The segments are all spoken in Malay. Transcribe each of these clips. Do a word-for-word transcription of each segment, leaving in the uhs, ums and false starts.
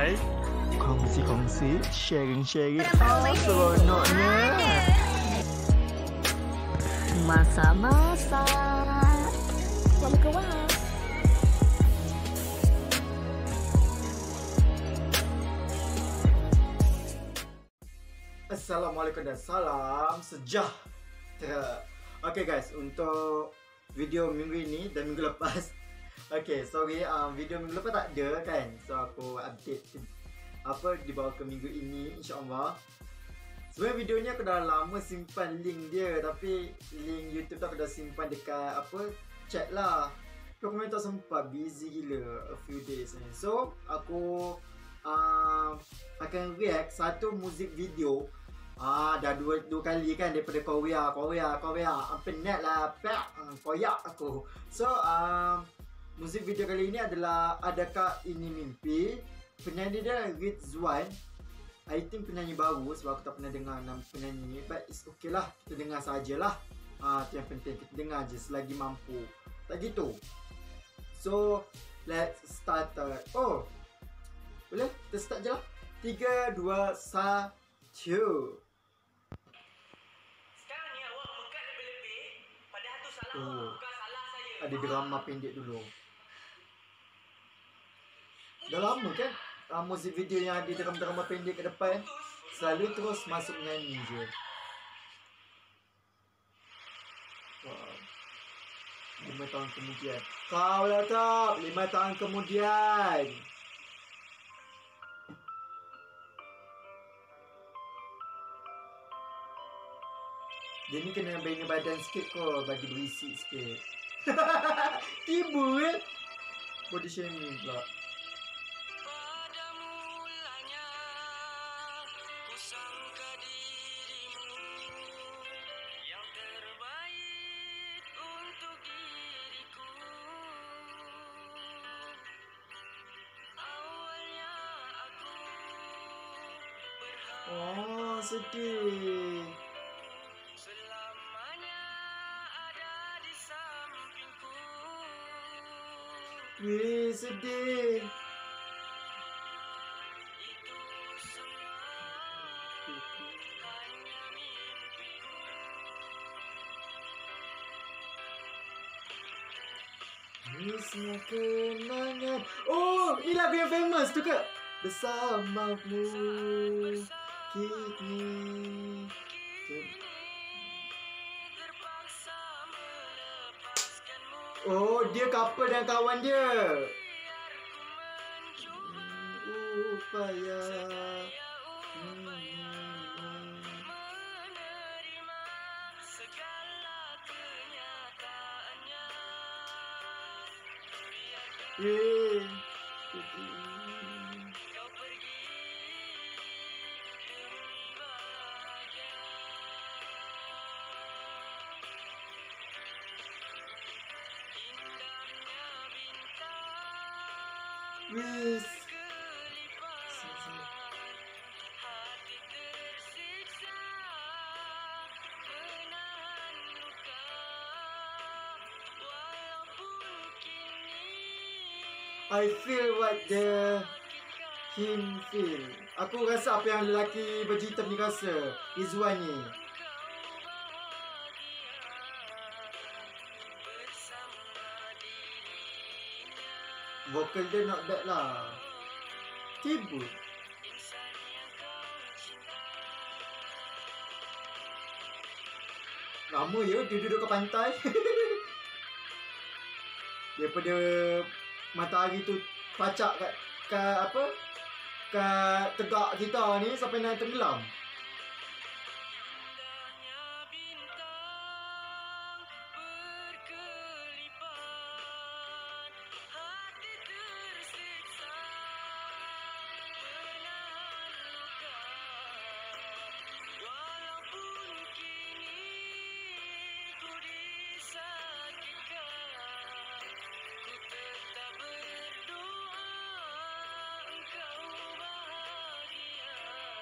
Hai. Kongsi-kongsi, sharing-sharing. Oh, seronoknya. Masa-masa Selamat kewas. Assalamualaikum dan salam sejahtera. Okay guys, untuk video minggu ini dan minggu lepas, okay, sorry, um, video minggu lepas tak ada kan. So aku update apa dibawa ke minggu ini, insyaAllah. Sebenarnya video ni aku dah lama simpan link dia, tapi link YouTube tu aku dah simpan dekat apa, chat lah. Tapi aku memang tak sempat, busy gila a few days ni. So aku uh, akan react satu muzik video. Ah, dah dua, dua kali kan daripada Korea, Korea, Korea. Ah, penat lah, pak, koyak aku. So, um, muzik video kali ini adalah Adakah Ini Mimpi. Penyanyi dia Rizwan. I think penyanyi baru sebab aku tak pernah dengar nama penyanyi ni. But it's okay lah, kita dengar sajalah. Ah, tu yang penting, kita dengar je selagi mampu. Tak gitu. So, let's start. Oh, boleh? Kita start je lah. tiga, dua, satu. Sekarang ni awak mekat lebih-lebih. Padahal tu salah Oh. awak, bukan salah saya. Ada drama pendek dulu. Dah lama kan uh, muzik video yang ada drama-drama pendek ke depan selalu terus masuk nyanyi je. Wow. Lima tahun kemudian. Kau lah tak, lima tahun kemudian. Dia ni kena bina badan sikit kot, bagi berisi sikit. Tiba kan? Body shaming pula. Pada mulanya ku sangka dirimu yang terbaik untuk diriku. Awalnya aku berharap Oh, sedih. selamanya ada di sampingku. Weh, sedih. Itu semua hanya mimpiku. Nisnya kenangan. Oh, ni lagu yang famous tu ke? Bersamamu kini. Terpaksa melepaskanmu. Oh, dia couple dengan kawan dia. Biar ku Hmm, upaya. mencoba menerima segala kenyataannya. Biarkan Eh. kau pergi demi bahagia. Indahnya bintang Wis. berkelipat, hati tersiksa menahan luka. Walaupun kini I feel what the him feel. Aku rasa apa yang lelaki baju hitam ni rasa. Rizwan ni. Vokal dia not bad lah. Tiba. Lama ya dia duduk kat pantai. Daripada matahari tu pacak kat, kat apa? Kat tegak kita ni sampai nak tenggelam. Indahnya bintang berkelipat, hati tersiksa menahan luka. Walaupun kini ku disakitkan, ku tetap berdoa engkau bahagia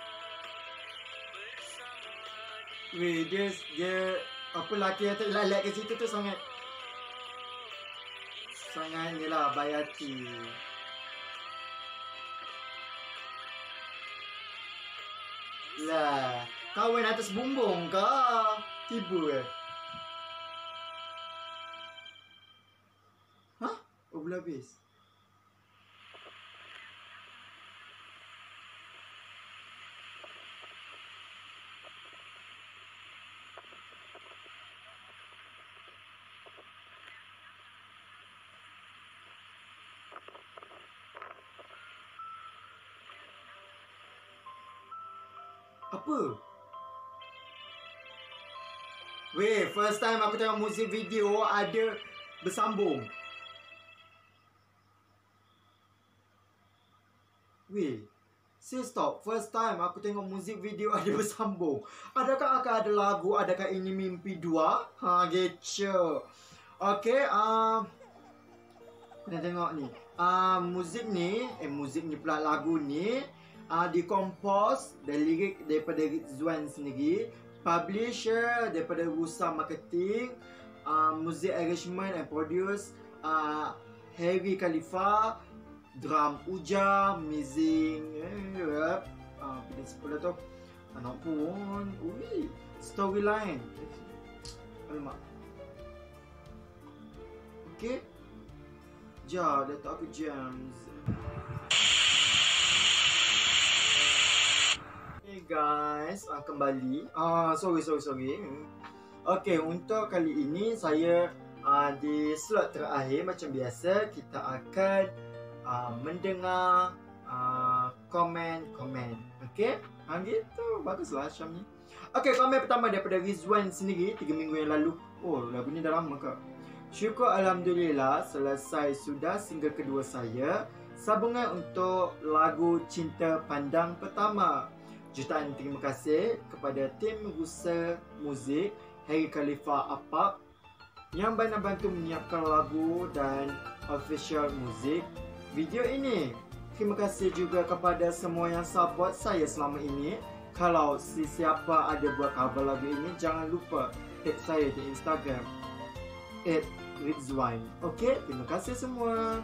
bersama dia. Weh, dia dia apa lelaki yang terlalat kat situ tu sangat sangat ni lah bayati. Lah, kawan atas bumbung kah? Tiba eh. Hah? Oh, belum habis. Apa? Weh, first time aku tengok muzik video ada bersambung. Weh, say stop. First time aku tengok muzik video ada bersambung. Adakah akan ada lagu? Adakah ini mimpi dua? Ha, gecho. Okay, um, aku nak tengok ni. Uh, muzik ni, eh muzik ni pula lagu ni. Uh, dikompos dan lirik daripada Rizwan sendiri, publisher daripada Rusa Marketing, uh, music arrangement and produce uh, Harry Khalifa, drum Uja, music rap, uh, principal tu anak pun, ui, storyline, alamak, okay, ja, dia tak aku jams. Hey guys, uh, kembali. Ah, uh, sorry sorry sorry. Okay, untuk kali ini saya uh, di slot terakhir macam biasa kita akan uh, mendengar uh, komen-komen. Okay, ha, gitu. Baguslah macam ni. Okay, komen pertama daripada Rizwan sendiri tiga minggu yang lalu. Oh, lagu ni dah lama ke? Syukur Alhamdulillah selesai sudah single kedua saya. Sambungan untuk lagu Cinta Pandang Pertama. Jutaan terima kasih kepada tim Rusa Muzik, Harry Khalifa Apap yang banyak bantu menyiapkan lagu dan official muzik video ini. Terima kasih juga kepada semua yang support saya selama ini. Kalau sesiapa ada buat cover lagu ini, jangan lupa tag saya di Instagram at Rizwan. Okay, terima kasih semua.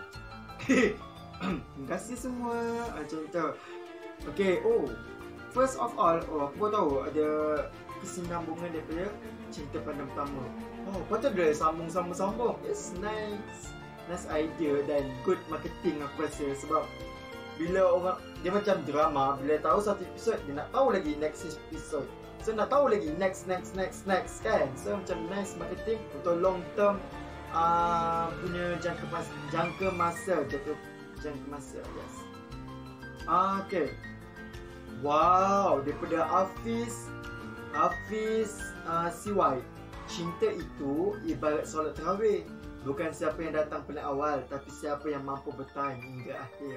Terima kasih semua. Macam tu. Okay, oh, first of all, oh, aku baru tahu ada kesinambungan daripada Cinta Pandang Pertama. Oh, patut dia sambung-sambung-sambung. It's nice. Nice idea dan good marketing aku rasa. Sebab bila orang, dia macam drama, bila tahu satu episod, dia nak tahu lagi next episode. So nak tahu lagi next, next, next, next kan. So macam nice marketing untuk long term uh, punya jangka masa, jangka masa, jangka, jangka masa, yes. Uh, okay. Wow, daripada Hafiz Hafiz uh, C Y. Cinta itu ibarat solat tarawih. Bukan siapa yang datang paling awal, tapi siapa yang mampu bertahan hingga akhir.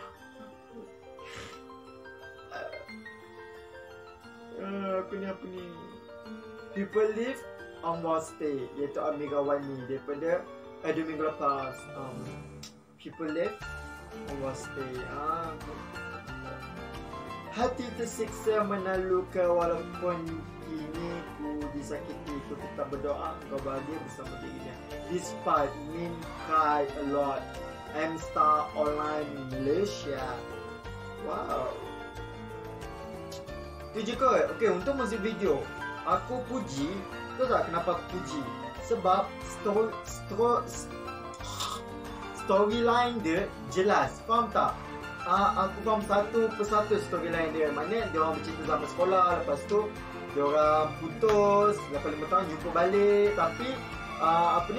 Uh, apa ni apa ni? People live on will stay, iaitu Amira Wani daripada eh, dua minggu lepas. Um, People live on will stay. Ah, hati tersiksa menaluka walaupun kini ku disakiti, ku tetap berdoa kau bahagia bersama dirinya. Despite mean cry a lot. M Star Online Malaysia. Wow. Tu je kot. Okay, untuk muzik video aku puji. Tahu tak kenapa aku puji? Sebab story, story, storyline dia jelas. Faham tak? Uh, aku faham satu persatu storyline dia. Maknanya dia orang bercerita zaman sekolah, lepas tu dia orang putus, lepas lima tahun jumpa balik. Tapi uh, apa ni,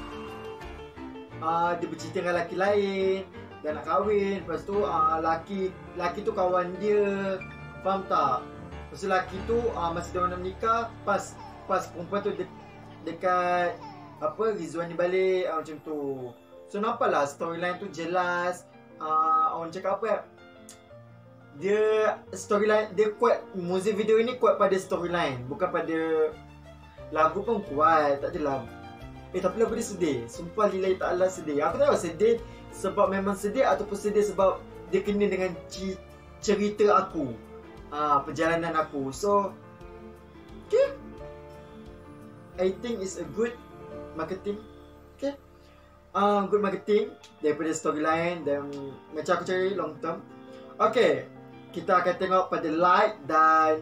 uh, dia bercerita dengan lelaki lain dan nak kahwin. Lepas tu uh, lelaki lelaki tu kawan dia. Faham tak? Lepas tu lelaki tu uh, masa dia orang nak menikah, Pas Pas perempuan tu de- dekat apa Rizwan ni balik, uh, macam tu. So nampaklah storyline tu jelas. Uh, orang cakap apa, dia storyline dia kuat. Muzik video ini kuat pada storyline, bukan pada lagu pun kuat. Tak adalah. Eh tapi lagu dia sedih. Sumpah lillahi ta'ala sedih. Aku tak tahu sedih sebab memang sedih ataupun sedih sebab dia kena dengan ci- cerita aku, uh, perjalanan aku. So okay, I think it's a good marketing. Okay, Uh, good marketing daripada storyline dan macam aku cari long term. Okay, kita akan tengok pada like dan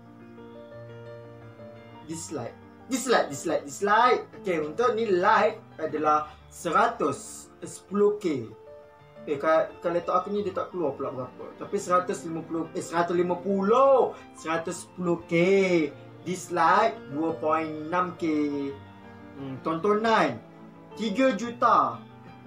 dislike. Dislike, dislike, dislike. Okay, untuk ni like adalah seratus sepuluh K. Eh, kalau, kalau laptop aku ni dia tak keluar pula berapa. Tapi seratus lima puluh, eh seratus lima puluh, seratus sepuluh K. Dislike dua perpuluhan enam K. Hmm, tontonan tiga juta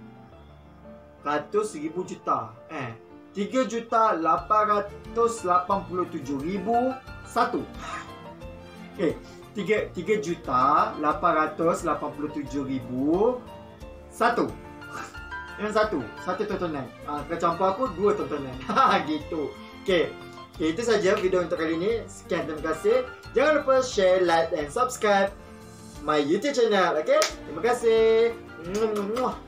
ratus ribu juta. Eh, tiga juta lapan ratus lapan puluh tujuh ribu satu. Okay, tiga juta lapan ratus lapan puluh tujuh ribu satu. Yang satu, satu tontonan. Ah, kalau campur aku dua tontonan. Ha, gitu. Okey. Okay, itu saja video untuk kali ini. Sekian, terima kasih. Jangan lupa share, like dan subscribe my YouTube channel. Okey? Terima kasih. Muah.